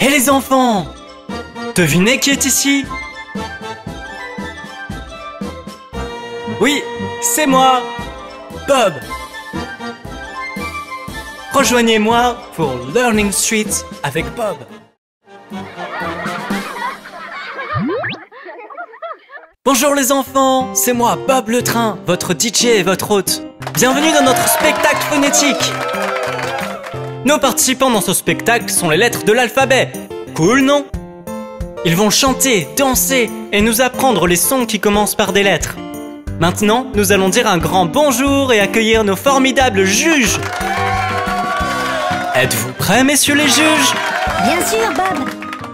Hé les enfants! Devinez qui est ici? Oui, c'est moi, Bob. Rejoignez-moi pour Learning Street avec Bob. Bonjour les enfants, c'est moi Bob le Train, votre DJ et votre hôte. Bienvenue dans notre spectacle phonétique. Nos participants dans ce spectacle sont les lettres de l'alphabet. Cool, non? Ils vont chanter, danser et nous apprendre les sons qui commencent par des lettres. Maintenant, nous allons dire un grand bonjour et accueillir nos formidables juges. Êtes-vous prêts, messieurs les juges? Bien sûr, Bob.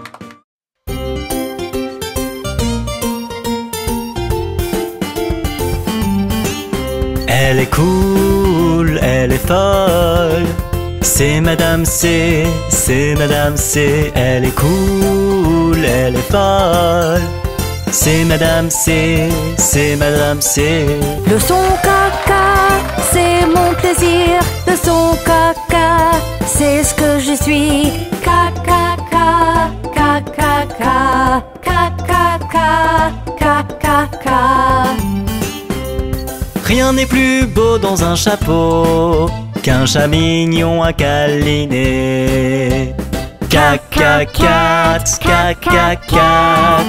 Elle est cool, elle est folle. C'est Madame C, c'est Madame C. Elle est cool, elle est folle. C'est Madame C, c'est Madame C. Le son caca, c'est mon plaisir. Le son caca, c'est ce que je suis. Caca, caca, caca, caca, caca, caca. Rien n'est plus beau dans un chapeau qu'un chat mignon à câliner. Caca, cat, caca, cat.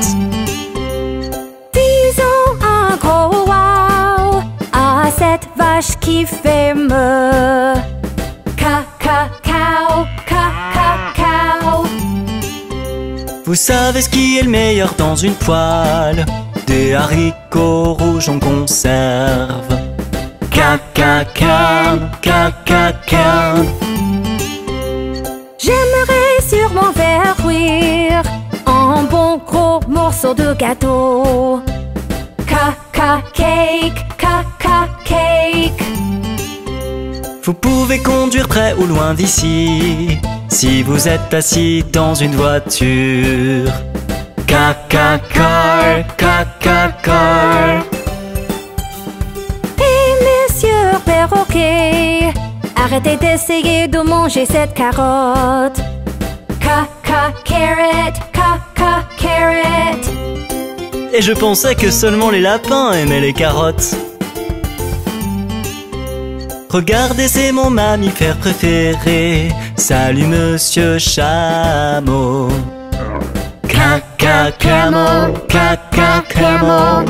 Disons un gros wow à cette vache qui fait me. Caca, cow, caca, cow. Vous savez ce qui est le meilleur dans une poêle? Des haricots rouges en conserve. Caca, can, caca, can. J'aimerais sûrement faire cuire un bon gros morceau de gâteau. Caca cake, caca cake. Vous pouvez conduire près ou loin d'ici si vous êtes assis dans une voiture. Caca car, caca car. Et monsieur perroquet, arrêtez d'essayer de manger cette carotte. Caca carrot, caca carrot. Et je pensais que seulement les lapins aimaient les carottes. Regardez, c'est mon mammifère préféré. Salut monsieur chameau. Caca camel, caca camel.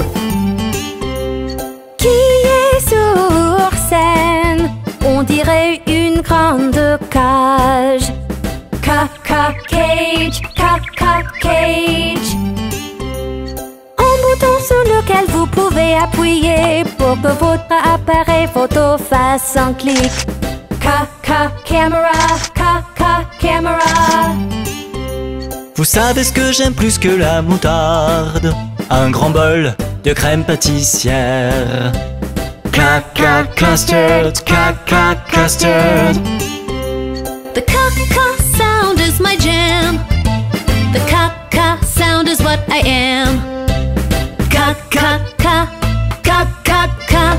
Qui est sur scène? On dirait une grande cage. Caca cage, caca cage. Un bouton sur lequel vous pouvez appuyer pour que votre appareil photo fasse un clic. Caca camera, caca camera. Vous savez ce que j'aime plus que la moutarde? Un grand bol de crème pâtissière. Caca custard, caca custard. The caca sound is my jam. The caca sound is what I am. Caca, caca, caca, caca.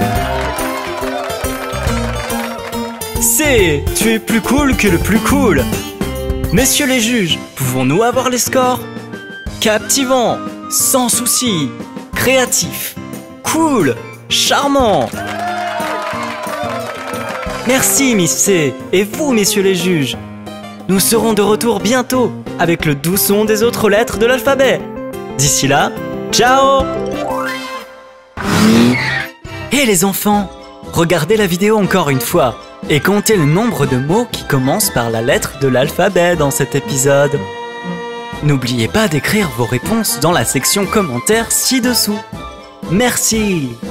C'est, tu es plus cool que le plus cool. Messieurs les juges, pouvons-nous avoir les scores? Captivant, sans souci, créatif, cool, charmant. Merci Miss C et vous messieurs les juges. Nous serons de retour bientôt avec le doux son des autres lettres de l'alphabet. D'ici là, ciao! Et les enfants, regardez la vidéo encore une fois et comptez le nombre de mots qui commencent par la lettre de l'alphabet dans cet épisode. N'oubliez pas d'écrire vos réponses dans la section commentaires ci-dessous. Merci!